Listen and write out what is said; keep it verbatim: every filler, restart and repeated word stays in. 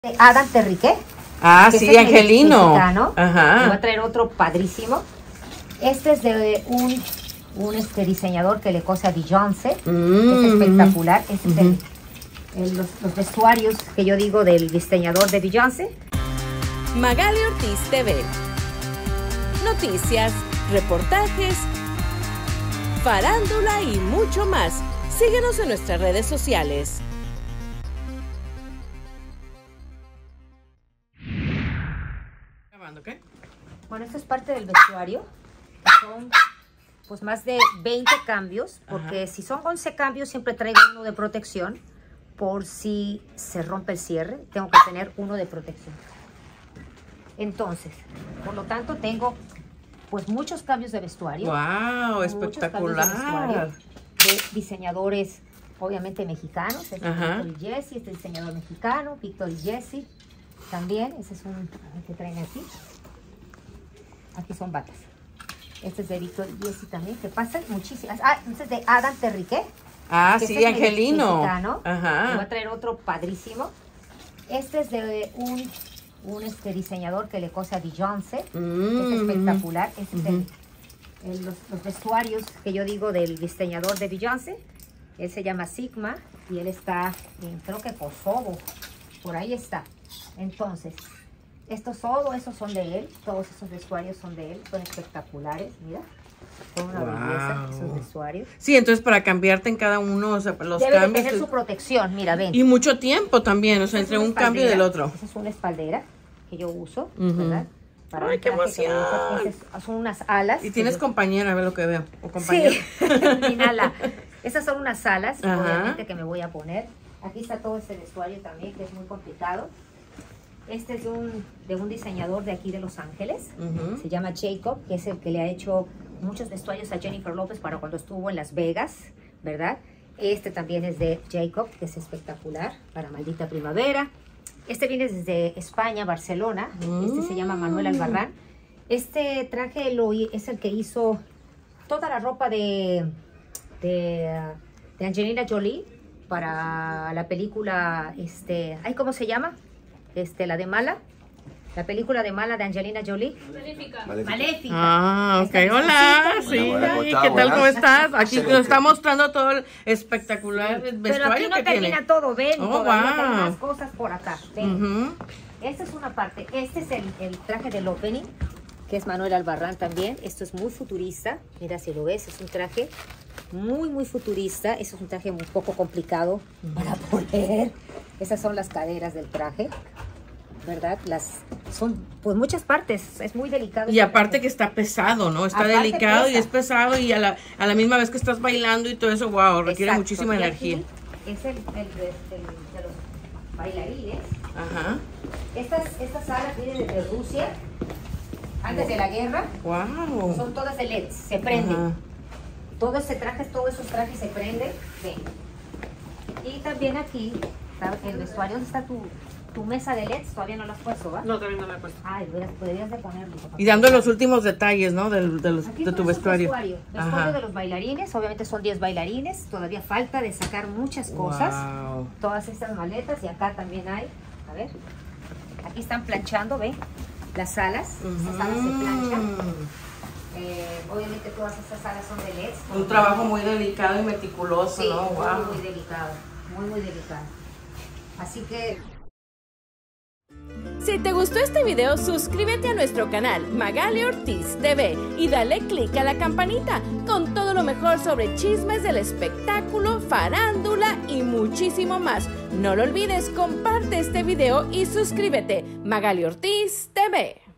Adam Terrique. Ah, sí, es Angelino. Mexicano. Ajá. Me voy a traer otro padrísimo. Este es de un, un este, diseñador que le cose a Beyoncé. Mm, es espectacular. Este uh es el, el, los, los vestuarios que yo digo del diseñador de Beyoncé. Magali Ortiz T V. Noticias, reportajes, farándula y mucho más. Síguenos en nuestras redes sociales. ¿Qué? Bueno, esto es parte del vestuario. Son pues más de veinte cambios, porque Ajá. si son once cambios siempre traigo uno de protección por si se rompe el cierre. Tengo que tener uno de protección. Entonces, por lo tanto tengo pues muchos cambios de vestuario. ¡Wow! Espectacular. De, vestuario de diseñadores obviamente mexicanos. Este es Víctor y Jesse, este diseñador mexicano, Víctor y Jesse. También, ese es un que traen aquí. Aquí son batas. Este es de Víctor y Jesse también, que pasan muchísimas. Ah, este es de Adam Terrique. Ah, sí, este Angelino. Mexicano. Ajá. Me voy a traer otro padrísimo. Este es de un, un este, diseñador que le cose a Beyoncé. Mm. Es espectacular. Este uh -huh. es el, el, los, los vestuarios que yo digo del diseñador de Beyoncé. Él se llama Sigma y él está en, creo que Kosovo. Por ahí está. Entonces, estos todos esos son de él, todos esos vestuarios son de él, son espectaculares, mira, son una wow. belleza esos vestuarios. Sí, entonces para cambiarte en cada uno, o sea, los Debe cambios. De tener su protección, mira, ven. Y mucho tiempo también, o sea, entre un cambio y del otro. Esa es una espaldera que yo uso, uh -huh. ¿verdad? Para Ay, qué emoción. Son unas alas. Y tienes yo... compañera, a ver lo que veo, o compañero. Sí, mi ala. Esas son unas alas, Ajá. obviamente, que me voy a poner. Aquí está todo este vestuario también, que es muy complicado. Este es de un, de un diseñador de aquí de Los Ángeles, uh-huh. se llama Jacob, que es el que le ha hecho muchos vestuarios a Jennifer López para cuando estuvo en Las Vegas, ¿verdad? Este también es de Jacob, que es espectacular, para Maldita Primavera. Este viene desde España, Barcelona, uh-huh. este se llama Manuel Albarrán. Este traje lo, es el que hizo toda la ropa de, de, de Angelina Jolie para la película, este, ay, ¿cómo se llama? Este, la de Mala, la película de Mala de Angelina Jolie. Maléfica. Maléfica. Ah, ok, hola. Sí, ¿qué tal? ¿Cómo estás? Aquí nos está mostrando todo el espectacular sí. vestuario Pero aquí no que termina tiene. todo, ven, oh, todavía wow. hay más cosas por acá. Ven. Uh-huh. Esta es una parte, este es el, el traje del opening, que es Manuel Albarrán también. Esto es muy futurista, mira si lo ves, es un traje muy, muy futurista. Eso es un traje un poco complicado para poner. Esas son las caderas del traje, ¿verdad? Las son pues muchas partes, es muy delicado. Y aparte traje. que está pesado, ¿no? Está aparte delicado pesa. y es pesado y a la, a la misma vez que estás bailando y todo eso, wow, requiere Exacto. muchísima y energía. Es el, el, el, el de los bailarines. Ajá. Estas, estas alas vienen desde Rusia, antes de la guerra. Wow. Son todas de L E Ds, se prenden. Ajá. Todo ese traje, todos esos trajes se prenden. Ven. Y también aquí el vestuario. ¿Dónde está tu, tu mesa de L E Ds? Todavía no lo has puesto, ¿va? No, todavía no la he puesto. Ay, podrías de ponerlo. Y dando los últimos detalles, ¿no? De, de, los, aquí de tu vestuario. vestuario. Vestuario de los bailarines. Obviamente son diez bailarines. Todavía falta de sacar muchas cosas. Wow. Todas estas maletas. Y acá también hay. A ver. Aquí están planchando, ¿ve? Las alas. Uh -huh. Estas alas se planchan. Eh, obviamente todas estas alas son de L E Ds. Un trabajo muy delicado y meticuloso, sí, ¿no? Muy, wow. muy delicado. Muy, muy delicado. Así que... Si te gustó este video, suscríbete a nuestro canal Magali Ortiz T V y dale click a la campanita con todo lo mejor sobre chismes del espectáculo, farándula y muchísimo más. No lo olvides, comparte este video y suscríbete. Magali Ortiz T V.